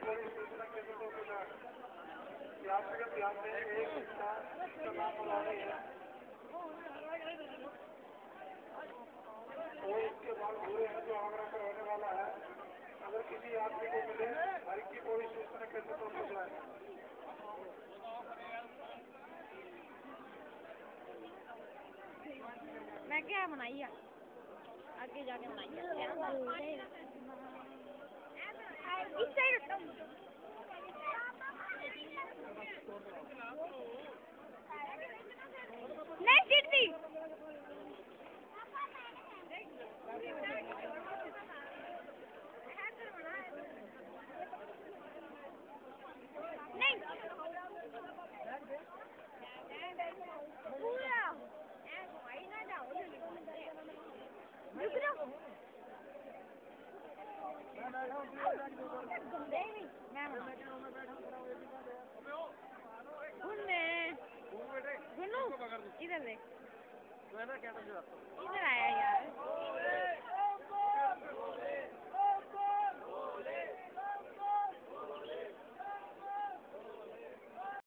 और इसके बाद पूरे हैं जो आगरा पर होने वाला है। अगर किसी यात्री को मिले घर की कोई सूचना कैसे तो हो जाए। मैं क्या बनाई है आगे जाके बनाई है इस साइड नहीं गिरती नहीं पूरा इधर देख इधर